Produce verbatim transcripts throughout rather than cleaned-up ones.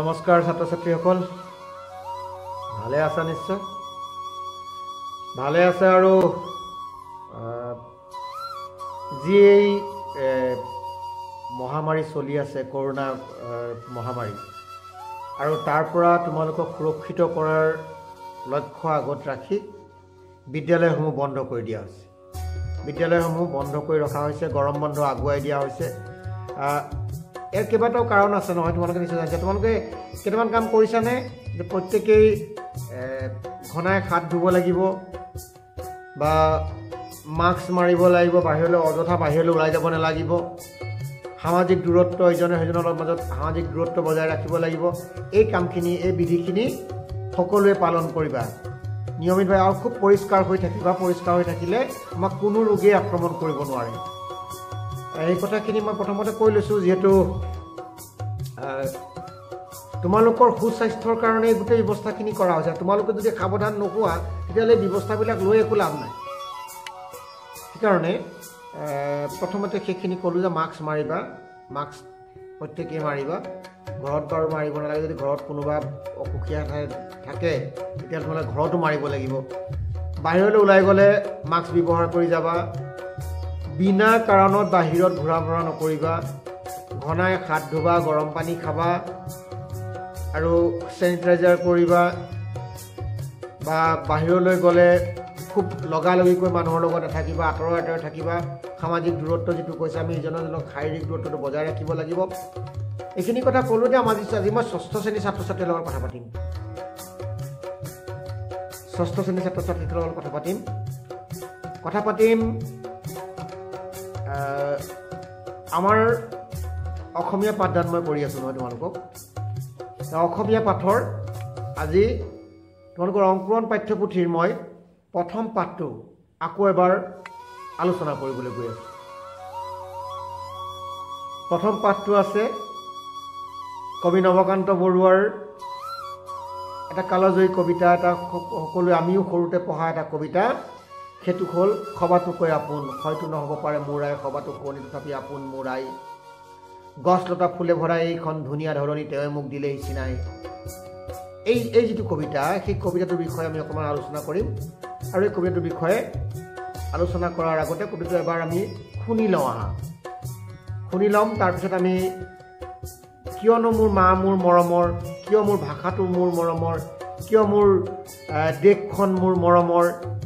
নমস্কাৰ ছাত্ৰ ছাত্ৰীসকল ভালে আছা নিশ্চয় ভালে আছে আৰু যি এই মহামাৰী চলি আছে কৰোনা মহামাৰী আৰু তাৰ পৰা তোমালোকক সুৰক্ষিত কৰাৰ লক্ষ্য আগত ৰাখি বিদ্যালয়সমূহ বন্ধ কৰি দিয়া হৈছে বিদ্যালয়সমূহ বন্ধ কৰি ৰখা হৈছে গৰম বন্ধ আগুৱাই দিয়া হৈছে এর কেইবাটাও কারণ আছে নহয় তোমালোকে নিশ্চয় জানিছা তোমালোকে কেইটামান কাম কৰিছানে যে প্ৰত্যেকেই ঘনাই হাত ধুব লাগিব বা মাস্ক মাৰিব লাগিব বাহিৰলৈ অযথা বাহিৰলৈ ওলাই যাব নালাগিব সামাজিক দূৰত্ব ইজনে সিজনৰ মাজত সামাজিক দূৰত্ব বজাই ৰাখিব লাগিব এই কামখিনি এই বিধিখিনি সকলোৱে পালন কৰিবা নিয়মিতভাৱে আৰু খুব পৰিষ্কাৰ হৈ থাকিবা পৰিষ্কাৰ হৈ থাকিলে আমাক কোনো ৰোগে আক্ৰমণ কৰিব নোৱাৰে এই কথাখিনি মই প্ৰথমতে কৈ লৈছোঁ যেহেতু তোমালোকৰ সুস্বাস্থ্যৰ কাৰণে গোটেই ব্যৱস্থাখিনি কৰা হৈছে তোমালোকে যদি সাৱধান নোহোৱা তেতিয়াহ'লে ব্যৱস্থাবিলাক লৈ একো লাভ নাই সেইকাৰণে প্ৰথমতে সেইখিনি ক'লোঁ যে মাস্ক মাৰিবা মাস্ক প্ৰত্যেকেই মাৰিবা ঘৰত বাৰু মাৰিব নালাগে যদি ঘৰত কোনোবা অসুখীয়া থাকে তেতিয়াহ'লে তোমালোকে ঘৰতো মাৰিব লাগিব বাহিৰলৈ ওলাই গ'লে মাস্ক ব্যৱহাৰ কৰি যাবা বিনা কাৰণত বাহিৰত ঘূৰা ফুৰা নকৰিবা ঘনাই হাত ধুবা গৰম পানী খাবা আৰু চেনিটাইজাৰ কৰিবা বা বাহিৰলৈ গ'লে খুব লগালগিকৈ মানুহৰ লগত নাথাকিবা আঁতৰে আঁতৰে থাকিবা সামাজিক দূৰত্ব যিটো কৈছে আমি ইজনে সিজনক শাৰীৰিক দূৰত্বটো বজাই ৰাখিব লাগিব এইখিনি কথা ক'লোঁ যে আমাৰ আজি মই ষষ্ঠ শ্ৰেণীৰ ছাত্ৰ ছাত্ৰীৰ লগত কথা পাতিম ষষ্ঠ শ্ৰেণীৰ ছাত্ৰ ছাত্ৰীৰ লগত কথা পাতিম কথা পাতিম আমাৰ অসমীয়া পাঠদান মই কৰি আছোঁ নহয় তোমালোকক অসমীয়া পাঠৰ আজি তোমালোকৰ অংকুৰণ পাঠ্যপুথিৰ মই প্ৰথম পাঠটো আকৌ এবাৰ আলোচনা কৰিবলৈ গৈ আছোঁ প্ৰথম পাঠটো আছে কবি নৱকান্ত বৰুৱাৰ এটা কালজয়ী কবিতা এটা সকলোৱে আমিও সৰুতে পঢ়া এটা কবিতা সেইটো হ'ল খবাটোকৈ আপোন হয়তো নহ'ব পাৰে মোৰাই খবাটো শুৱনি তথাপি আপোন মোৰাই গছ লতা ফুলে ভৰা এইখন ধুনীয়া ধৰণী তেওঁৱে মোক দিলেই চিনাই এই এই যিটো কবিতা সেই কবিতাটোৰ বিষয়ে আমি অকণমান আলোচনা কৰিম আৰু এই কবিতাটোৰ বিষয়ে আলোচনা কৰাৰ আগতে কবিতাটো এবাৰ আমি শুনি লওঁ আহা শুনি ল'ম তাৰপিছত আমি কিয়নো মোৰ মা মোৰ মৰমৰ কিয় মোৰ ভাষাটো মোৰ মৰমৰ কিয় মোৰ দেশখন মোৰ মৰমৰ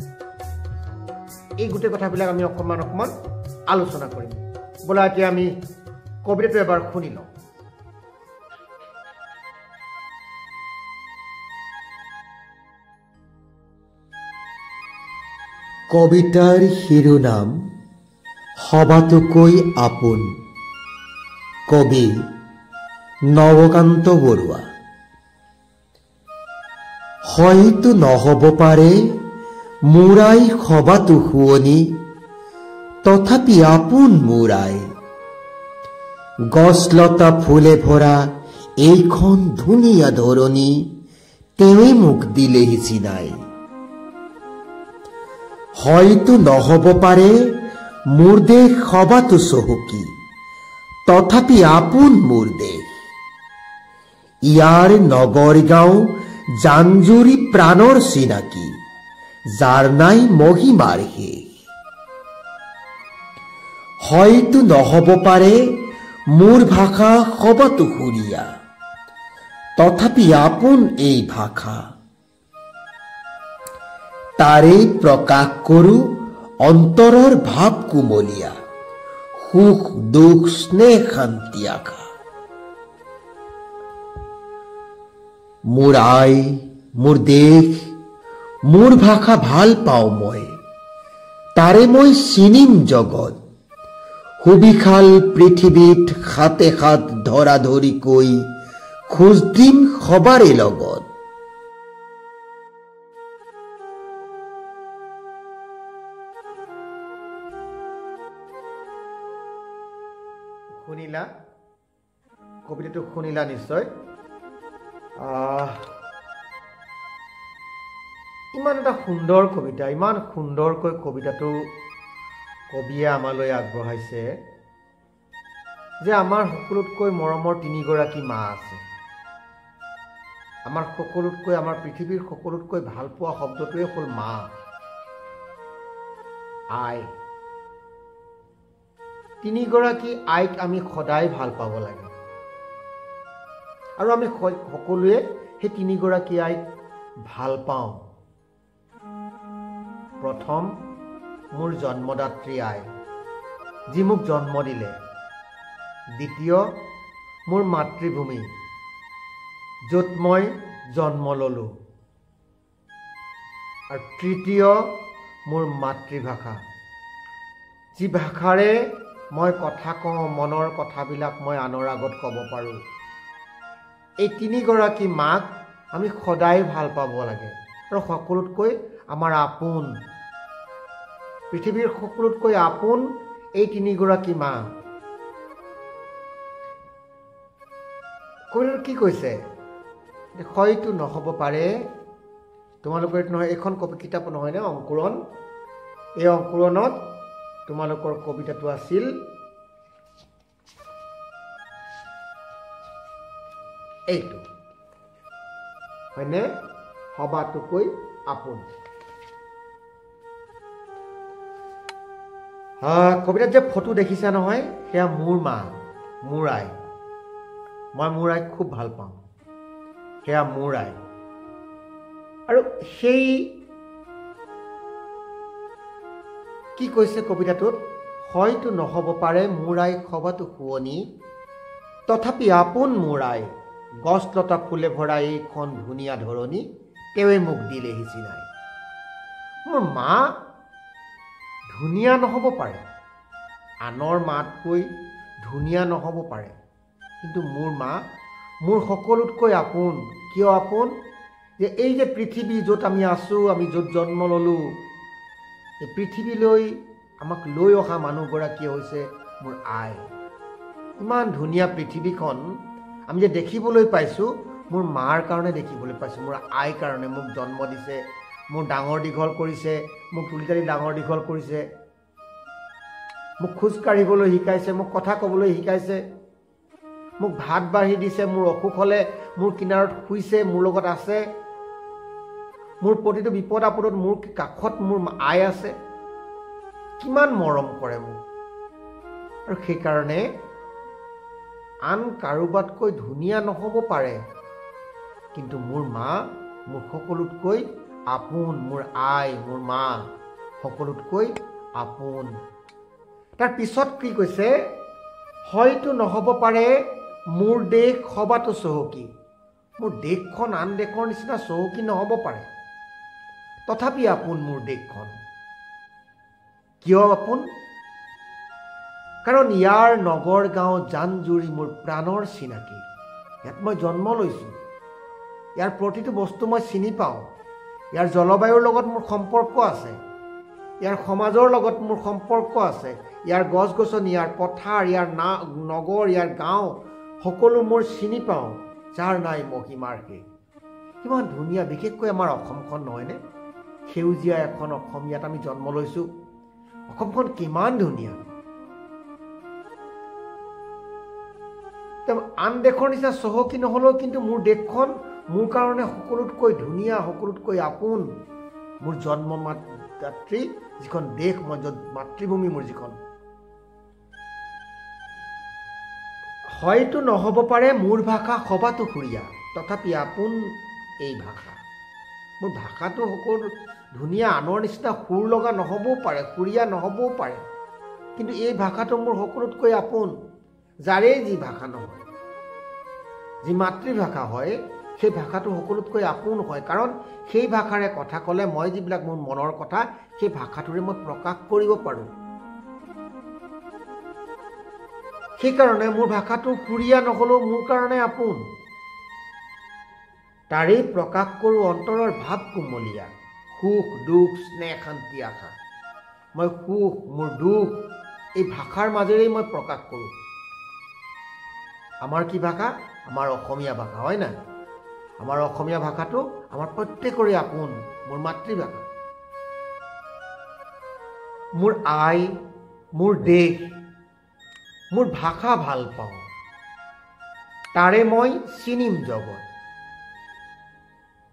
এই গোটেই কথাবিলাক আমি অকণমান অকণমান আলোচনা কৰিম ব'লা এতিয়া আমি কবিতাটো এবাৰ শুনি লওঁ কবিতাৰ শিৰোনাম সবাতোকৈ আপোন কবি নৱকান্ত বৰুৱা হয়তো নহ'ব পাৰে মোৰাই খবাতো শুৱনি তথাপি আপোন মোৰাই গছ লতা ফুলে ভৰা এইখন ধুনীয়া ধৰণী তেওঁৱে মোক দিলেহি চিনাই হয়তো নহ'ব পাৰে মোৰ দেশ সবাতো চহকী তথাপি আপোন মোৰ দেশ ইয়াৰ নগৰ গাঁও জানজুৰি প্ৰাণৰ চিনাকি যাৰ নাই মহিমাৰ শেষ হয়তো নহ'ব পাৰে মোৰ ভাষা সবাতো সুৰীয়া তথাপি আপোন এই ভাষা তাৰে প্ৰকাশ কৰোঁ অন্তৰৰ ভাৱ কোমলীয়া সুখ দুখ স্নেহ শান্তি আশা মোৰ আই মোৰ দেশ মোৰ ভাষা ভাল পাওঁ মই তাৰে মই চিনিম জগত সুবিশাল পৃথিৱীত হাতে হাত ধৰা ধৰিকৈ খোজ দিম সবাৰে লগত শুনিলা কবিতাটো শুনিলা নিশ্চয় ইমান এটা সুন্দৰ কবিতা ইমান সুন্দৰকৈ কবিতাটো কবিয়ে আমালৈ আগবঢ়াইছে যে আমাৰ সকলোতকৈ মৰমৰ তিনিগৰাকী মা আছে আমাৰ সকলোতকৈ আমাৰ পৃথিৱীৰ সকলোতকৈ ভাল পোৱা শব্দটোৱে হ'ল মা, আই। তিনিগৰাকী আইক আমি সদায় ভাল পাব লাগে আৰু আমি সকলোৱে সেই তিনিগৰাকী আইক ভাল পাওঁ। প্ৰথম মোৰ জন্মদাত্ৰী আই, যি মোক জন্ম দিলে। দ্বিতীয় মোৰ মাতৃভূমি, য'ত মই জন্ম ল'লোঁ। আৰু তৃতীয় মোৰ মাতৃভাষা, যি ভাষাৰে মই কথা কওঁ, মনৰ কথাবিলাক মই আনৰ আগত ক'ব পাৰোঁ। এই তিনিগৰাকী মাক আমি সদায় ভাল পাব লাগে আৰু সকলোতকৈ আমাৰ আপোন, পৃথিৱীৰ সকলোতকৈ আপোন এই তিনিগৰাকী মা। কবিতাত কি কৈছে? হয়তো নহ'ব পাৰে, তোমালোকৰ নহয়, এইখন কবি কিতাপ নহয়নে, অংকুৰণ। এই অংকুৰণত তোমালোকৰ কবিতাটো আছিল এইটো, হয়নে? সবাতোকৈ আপোন। কবিতাত যে ফটো দেখিছা নহয়, সেয়া মোৰ মা, মোৰ আই। মই মোৰ আইক খুব ভাল পাওঁ, সেয়া মোৰ আই। আৰু সেই কি কৈছে কবিতাটোত? হয়তো নহ'ব পাৰে মোৰ আই সবাতো শুৱনি, তথাপি আপোন মোৰ আই, গছ লতা ফুলে ভৰা এইখন ধুনীয়া ধৰণী, তেওঁৱে মোক দিলেহি চিনাই। মোৰ মা ধুনীয়া নহ'ব পাৰে, আনৰ মাতকৈ ধুনীয়া নহ'ব পাৰে, কিন্তু মোৰ মা মোৰ সকলোতকৈ আপোন। কিয় আপোন? যে এই যে পৃথিৱী য'ত আমি আছোঁ, আমি য'ত জন্ম ল'লোঁ, এই পৃথিৱীলৈ আমাক লৈ অহা মানুহগৰাকী হৈছে মোৰ আই। ইমান ধুনীয়া পৃথিৱীখন আমি যে দেখিবলৈ পাইছোঁ, মোৰ মাৰ কাৰণে দেখিবলৈ পাইছোঁ, মোৰ আইৰ কাৰণে। মোক জন্ম দিছে, মোক ডাঙৰ দীঘল কৰিছে, মোক তুলি তালি ডাঙৰ দীঘল কৰিছে, মোক খোজ কাঢ়িবলৈ শিকাইছে, মোক কথা ক'বলৈ শিকাইছে, মোক ভাত বাঢ়ি দিছে, মোৰ অসুখ হ'লে মোৰ কিনাৰত শুইছে, মোৰ লগত আছে, মোৰ প্ৰতিটো বিপদ আপদত মোৰ কাষত মোৰ আই আছে। কিমান মৰম কৰে মোক। আৰু সেইকাৰণে আন কাৰোবাতকৈ ধুনীয়া নহ'ব পাৰে, কিন্তু মোৰ মা মোৰ সকলোতকৈ আপোন, মোৰ আই, মোৰ মা সকলোতকৈ আপোন। তাৰ পিছত কি কৈছে? হয়তো নহ'ব পাৰে মোৰ দেশ সবাতো চহকী, মোৰ দেশখন আন দেশৰ নিচিনা চহকী নহ'ব পাৰে, তথাপি আপোন মোৰ দেশখন। কিয় আপোন? কাৰণ ইয়াৰ নগৰ গাঁও জান জুৰি মোৰ প্ৰাণৰ চিনাকি। ইয়াত মই জন্ম লৈছোঁ, ইয়াৰ প্ৰতিটো বস্তু মই চিনি পাওঁ, ইয়াৰ জলবায়ুৰ লগত মোৰ সম্পৰ্ক আছে, ইয়াৰ সমাজৰ লগত মোৰ সম্পৰ্ক আছে, ইয়াৰ গছ গছনি, ইয়াৰ পথাৰ, ইয়াৰ না নগৰ, ইয়াৰ গাঁও সকলো মোৰ চিনি পাওঁ, যাৰ নাই মহিমাৰ শেষ। কিমান ধুনীয়া, বিশেষকৈ আমাৰ অসমখন নহয়নে? সেউজীয়া এখন অসম, ইয়াত আমি জন্ম লৈছোঁ। অসমখন কিমান ধুনীয়া। আন দেশৰ নিচিনা চহকী নহ'লেও কিন্তু মোৰ দেশখন মোৰ কাৰণে সকলোতকৈ ধুনীয়া, সকলোতকৈ আপোন। মোৰ জন্ম মাতৃ যিখন দেশ, মই মাতৃভূমি মোৰ যিখন। হয়তো নহ'ব পাৰে মোৰ ভাষা সবাতো সুৰীয়া, তথাপি আপোন এই ভাষা। মোৰ ভাষাটো সকলো ধুনীয়া, আনৰ নিচিনা সুৰ লগা নহ'বও পাৰে, সুৰীয়া নহ'বও পাৰে, কিন্তু এই ভাষাটো মোৰ সকলোতকৈ আপোন। যাৰেই যি ভাষা নহয়, যি মাতৃভাষা হয়, সেই ভাষাটো সকলোতকৈ আপোন হয়। কাৰণ সেই ভাষাৰে কথা ক'লে মই যিবিলাক মোৰ মনৰ কথা, সেই ভাষাটোৰে মই প্ৰকাশ কৰিব পাৰোঁ। সেইকাৰণে মোৰ ভাষাটো সুৰীয়া নহ'লেও মোৰ কাৰণে আপোন। তাৰেই প্ৰকাশ কৰোঁ অন্তৰৰ ভাৱ কুমলীয়া, সুখ দুখ স্নেহ শান্তি আশা। মই সুখ, মোৰ দুখ এই ভাষাৰ মাজেৰেই মই প্ৰকাশ কৰোঁ। আমাৰ কি ভাষা? আমাৰ অসমীয়া ভাষা, হয় না? আমাৰ অসমীয়া ভাষাটো আমাৰ প্ৰত্যেকৰে আপোন, মোৰ মাতৃভাষা। মোৰ আই, মোৰ দেশ, মোৰ ভাষা ভাল পাওঁ, তাৰে মই চিনিম জগত।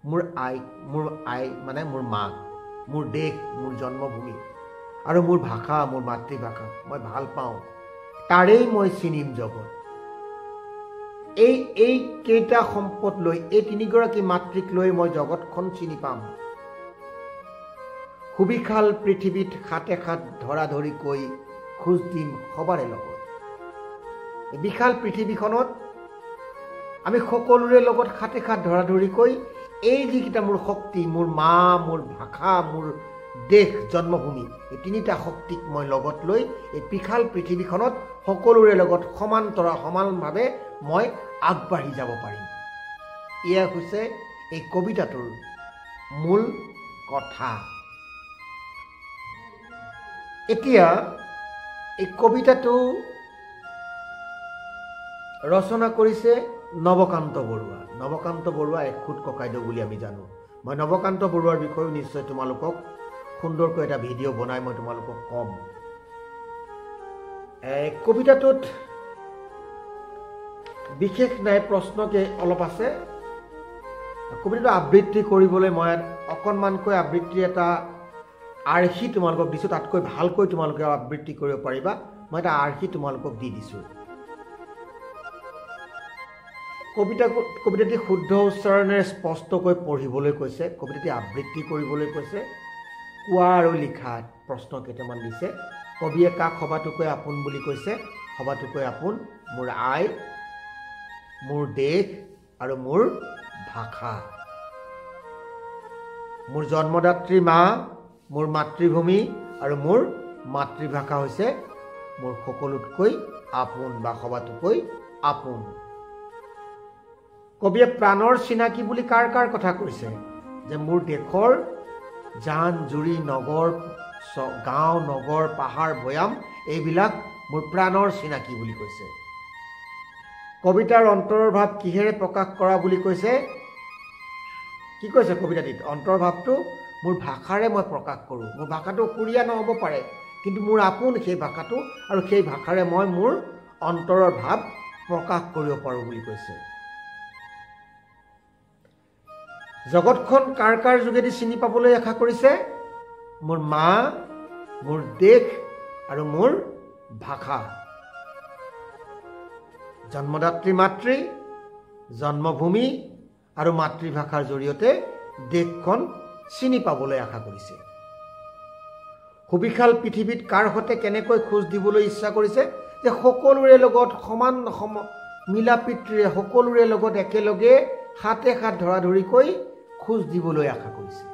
মোৰ আই মোৰ আই মানে মোৰ মা, মোৰ দেশ, মোৰ জন্মভূমি আৰু মোৰ ভাষা, মোৰ মাতৃভাষা মই ভাল পাওঁ, তাৰেই মই চিনিম জগত। এই এই কেইটা সম্পদ লৈ, এই তিনিগৰাকী মাতৃক লৈ মই জগতখন চিনি পাম। সুবিশাল পৃথিৱীত খাতে খাত ধৰা ধৰি কৈ খোজ দিম সবাৰে লগত। এই বিশাল পৃথিৱীখনত আমি সকলোৰে লগত খাতে খাত ধৰা ধৰি কৈ এই যিকেইটা মোৰ শক্তি, মোৰ মা, মোৰ ভাষা, মোৰ দেশ, জন্মভূমি, এই তিনিটা শক্তিক মই লগত লৈ এই বিশাল পৃথিৱীখনত সকলোৰে লগত সমান্তৰা সমানভাৱে মই আগবাঢ়ি যাব পাৰিম। এয়া হৈছে এই কবিতাটোৰ মূল কথা। এতিয়া এই কবিতাটো ৰচনা কৰিছে নৱকান্ত বৰুৱা। নৱকান্ত বৰুৱা এখুত ককাইদেউ বুলি আমি জানো। মই নৱকান্ত বৰুৱাৰ বিষয়েও নিশ্চয় তোমালোকক সুন্দৰকৈ এটা ভিডিঅ' বনাই মই তোমালোকক ক'ম। কবিতাটোত বিশেষ নাই, প্ৰশ্নকে অলপ আছে। কবিতাটো আবৃত্তি কৰিবলৈ মই অকণমানকৈ আবৃত্তি এটা আৰ্হি তোমালোকক দিছোঁ, তাতকৈ ভালকৈ তোমালোকে আবৃত্তি কৰিব পাৰিবা। মই এটা আৰ্হি তোমালোকক দি দিছোঁ। কবিতা কবিতাটি শুদ্ধ উচ্চাৰণেৰে স্পষ্টকৈ পঢ়িবলৈ কৈছে, কবিতাটি আবৃত্তি কৰিবলৈ কৈছে, কোৱা আৰু লিখাত প্ৰশ্ন কেইটামান দিছে। কবিয়ে কাক সবাতোকৈ আপোন বুলি কৈছে? সবাতোকৈ আপোন মোৰ আই, মোৰ দেশ আৰু মোৰ ভাষা। মোৰ জন্মদাত্ৰী মা, মোৰ মাতৃভূমি আৰু মোৰ মাতৃভাষা হৈছে মোৰ সকলোতকৈ আপোন বা সবাতোকৈ আপোন। কবিয়ে প্ৰাণৰ চিনাকি বুলি কাৰ কাৰ কথা কৈছে? যে মোৰ দেশৰ জান জুৰি, নগৰ, গাঁও, নগৰ, পাহাৰ, ভৈয়াম এইবিলাক মোৰ প্ৰাণৰ চিনাকি বুলি কৈছে। কবিতাৰ অন্তৰৰ ভাৱ কিহেৰে প্ৰকাশ কৰা বুলি কৈছে? কি কৈছে কবিতাটিত? অন্তৰৰ ভাৱটো মোৰ ভাষাৰে মই প্ৰকাশ কৰোঁ। মোৰ ভাষাটো সুৰীয়া নহ'ব পাৰে, কিন্তু মোৰ আপোন সেই ভাষাটো, আৰু সেই ভাষাৰে মই মোৰ অন্তৰৰ ভাৱ প্ৰকাশ কৰিব পাৰোঁ বুলি কৈছে। জগতখন কাৰ কাৰ যোগেদি চিনি পাবলৈ আশা কৰিছে? মোৰ মা, মোৰ দেশ আৰু মোৰ ভাষা। জন্মদাত্ৰী মাতৃ, জন্মভূমি আৰু মাতৃভাষাৰ জৰিয়তে দেশখন চিনি পাবলৈ আশা কৰিছে। সুবিশাল পৃথিৱীত কাৰ সৈতে কেনেকৈ খোজ দিবলৈ ইচ্ছা কৰিছে? যে সকলোৰে লগত সমান সম মিলা প্ৰীতিৰে সকলোৰে লগত একেলগে হাতে হাত ধৰা ধৰিকৈ খোজ দিবলৈ আশা কৰিছে।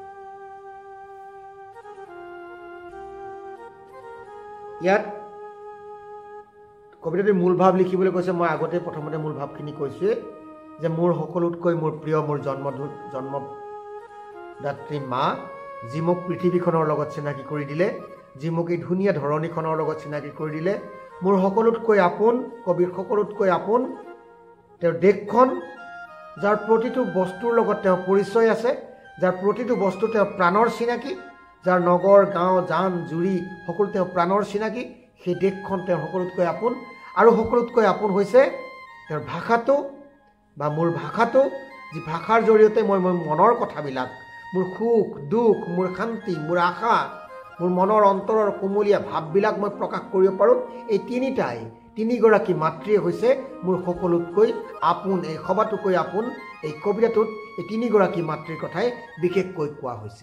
ইয়াত কবিতাটিৰ মূল ভাৱ লিখিবলৈ কৈছে। মই আগতে প্ৰথমতে মূল ভাৱখিনি কৈছোঁৱে, যে মোৰ সকলোতকৈ মোৰ প্ৰিয় মোৰ জন্ম জন্মদাত্ৰী মা, যি মোক পৃথিৱীখনৰ লগত চিনাকি কৰি দিলে, যি মোক এই ধুনীয়া ধৰণীখনৰ লগত চিনাকি কৰি দিলে। মোৰ সকলোতকৈ আপোন, কবিৰ সকলোতকৈ আপোন তেওঁৰ দেশখন, যাৰ প্ৰতিটো বস্তুৰ লগত তেওঁ পৰিচয় আছে, যাৰ প্ৰতিটো বস্তু তেওঁ প্ৰাণৰ চিনাকি, যাৰ নগৰ, গাঁও, জান জুৰি সকলো তেওঁ প্ৰাণৰ চিনাকি, সেই দেশখন তেওঁৰ সকলোতকৈ আপোন। আৰু সকলোতকৈ আপোন হৈছে তেওঁৰ ভাষাটো বা মোৰ ভাষাটো, যি ভাষাৰ জৰিয়তে মই মোৰ মনৰ কথাবিলাক, মোৰ সুখ দুখ, মোৰ শান্তি, মোৰ আশা, মোৰ মনৰ অন্তৰৰ কোমলীয়া ভাৱবিলাক মই প্ৰকাশ কৰিব পাৰোঁ। এই তিনিটাই, তিনিগৰাকী মাতৃয়ে হৈছে মোৰ সকলোতকৈ আপোন। এই সবাতোকৈ আপোন এই কবিতাটোত এই তিনিগৰাকী মাতৃৰ কথাই বিশেষকৈ কোৱা হৈছে।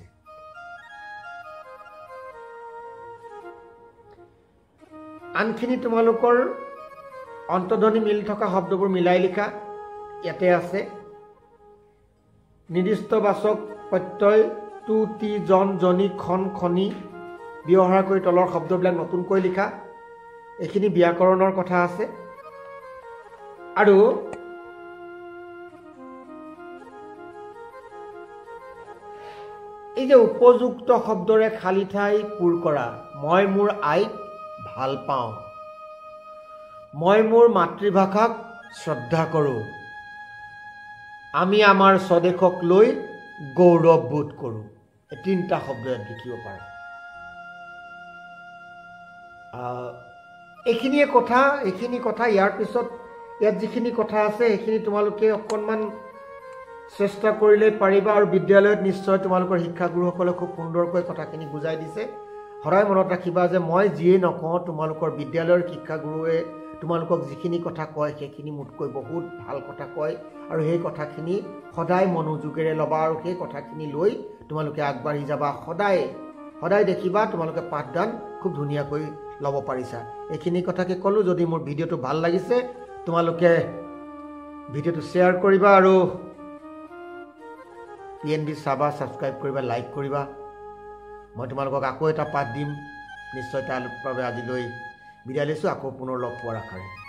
আনখিনি তোমালোকৰ অন্তধ্বনি মিলি থকা শব্দবোৰ মিলাই লিখা ইয়াতে আছে। নিৰ্দিষ্ট বাচক প্ৰত্যয় তু, তি, জন, জনি, খন, খনি ব্যৱহাৰ কৰি তলৰ শব্দবিলাক নতুনকৈ লিখা। এইখিনি ব্যাকৰণৰ কথা আছে। আৰু এই যে উপযুক্ত শব্দৰে খালী ঠাই পূৰ কৰা। মই মোৰ আইক ভাল পাওঁ, মই মোৰ মাতৃভাষাক শ্ৰদ্ধা কৰোঁ, আমি আমাৰ স্বদেশক লৈ গৌৰৱ বোধ কৰোঁ। এই তিনিটা শব্দ ইয়াত লিখিব পাৰে। এইখিনিয়ে কথা, এইখিনি কথা। ইয়াৰ পিছত ইয়াত যিখিনি কথা আছে সেইখিনি তোমালোকে অকণমান চেষ্টা কৰিলে পাৰিবা আৰু বিদ্যালয়ত নিশ্চয় তোমালোকৰ শিক্ষাগুৰুসকলে খুব সুন্দৰকৈ কথাখিনি বুজাই দিছে সদায় মনত ৰাখিবা যে মই যিয়ে নকওঁ তোমালোকৰ বিদ্যালয়ৰ শিক্ষাগুৰুৱে তোমালোকক যিখিনি কথা কয় সেইখিনি মুঠকৈ বহুত ভাল কথা কয় আৰু সেই কথাখিনি সদায় মনোযোগেৰে ল'বা আৰু সেই কথাখিনি লৈ তোমালোকে আগবাঢ়ি যাবা সদায় সদায় দেখিবা তোমালোকে পাঠদান খুব ধুনীয়াকৈ ল'ব পাৰিছা এইখিনি কথাকে ক'লো যদি মোৰ ভিডিঅ'টো ভাল লাগিছে তোমালোকে ভিডিঅ'টো শ্বেয়াৰ কৰিবা আৰু পি এন বি চাবা ছাবস্ক্ৰাইব কৰিবা লাইক কৰিবা মই তোমালোকক আকৌ এটা পাঠ দিম নিশ্চয় তাৰ বাবে আজিলৈ বিদায় লৈছোঁ আকৌ পুনৰ লগ পোৱাৰ আশাৰে